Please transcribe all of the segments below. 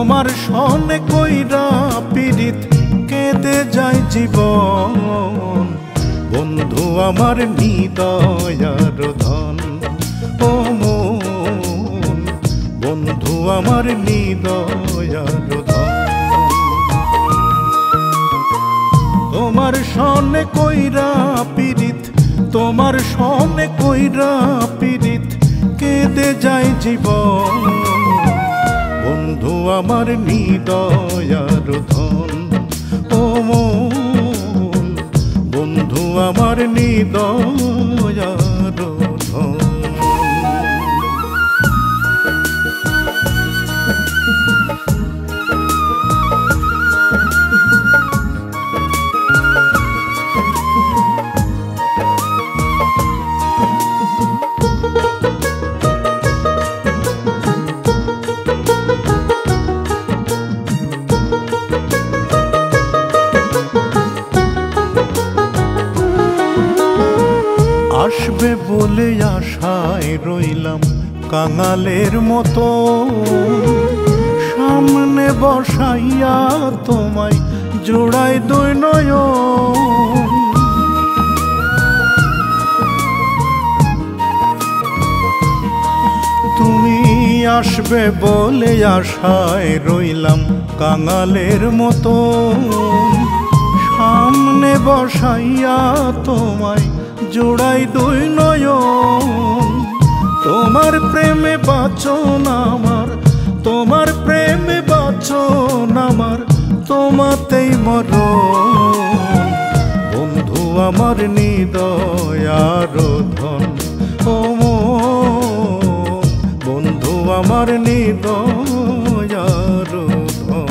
তোমার সনে কইরা পীড়িত কেঁদে যায় জীবন। বন্ধু আমার হৃদয়ার ধন, ও মন বন্ধু আমার হৃদয়ার ধন। তোমার সনে কইরা পীড়িত, তোমার সনে কইরা পীড়িত কেঁদে যায় জীবন। বন্ধু আমার হৃদয়ার ধন, ও মন বন্ধু আমার হৃদয়ার ধন। আসবে বলে আশায় রইলাম কাঙালের মতো, সামনে বসাইয়া তোমায় জোড়ায় দুই নয়ন। তুমি আসবে বলে আশায় রইলাম কাঙালের মতো, সামনে বসাইয়া তোমায় জোড়াই দুই নয়ন। তোমার প্রেমে বাঁচন আমার, তোমার প্রেমে বাঁচন আমার, তোমাতেই মরণ। বন্ধু আমার হৃদয়ার ধন, ও মন বন্ধু আমার হৃদয়ার ধন।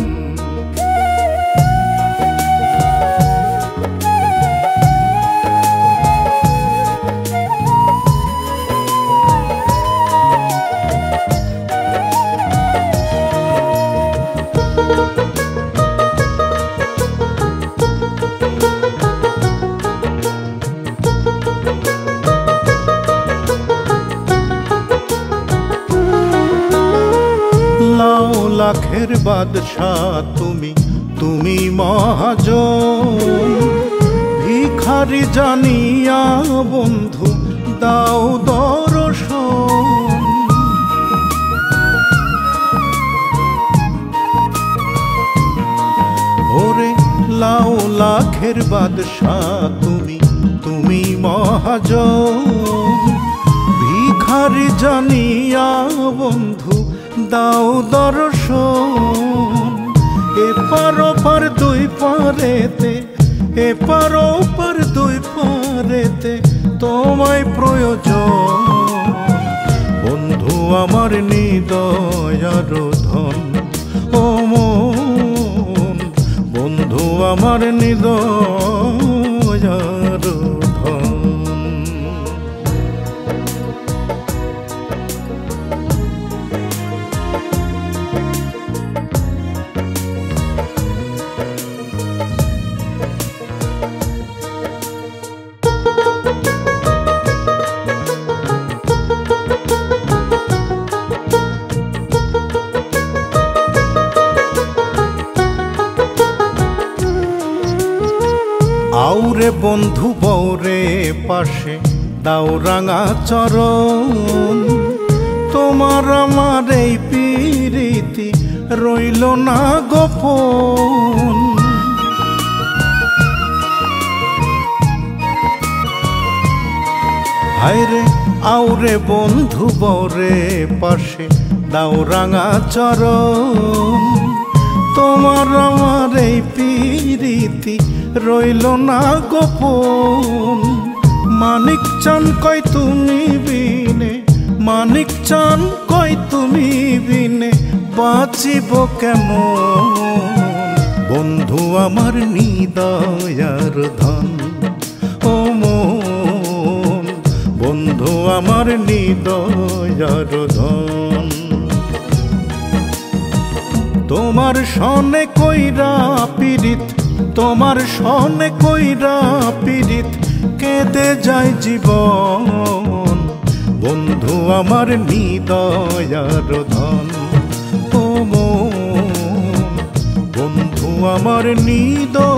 লাখের বাদশাহ তুমি, তুমি মহাজন। ভিখারি জানিয়া বন্ধু দাও দর্শন। ওরে লাও লাখের বাদশাহ তুমি, তুমি মহাজন। ভিখারি জানিয়া বন্ধু দাও দর্শন। এপার ওপার দুই পারেতে, এপার ওপার দুই পারেতে তোমায় প্রয়োজন। বন্ধু আমার হৃদয়ার ধন, ও মন বন্ধু আমার হৃদয়ার ধন। আউরে বন্ধু বৌরে পাশে দাও রাঙা চরণ। তোমার আমার এই প্রীতি রইল না গোপন। হায়রে আউরে বন্ধু বৌরে পাশে দাও রাঙা চরণ। তোমার আমার এই প্রীতি রইল না গোপন। মানিক চান কয় তুমি বিনে, মানিক চান কয় তুমি বিনে বাঁচিব কেমন। বন্ধু আমার হৃদয়ার ধন, ও মন বন্ধু আমার হৃদয়ার ধন। তোমার সনে কইরা পীড়িত, তোমার সনে কইরা পীড়িত কেঁদে যায় জীবন। বন্ধু আমার হৃদয়ার ধন, ও মন আমার নিদ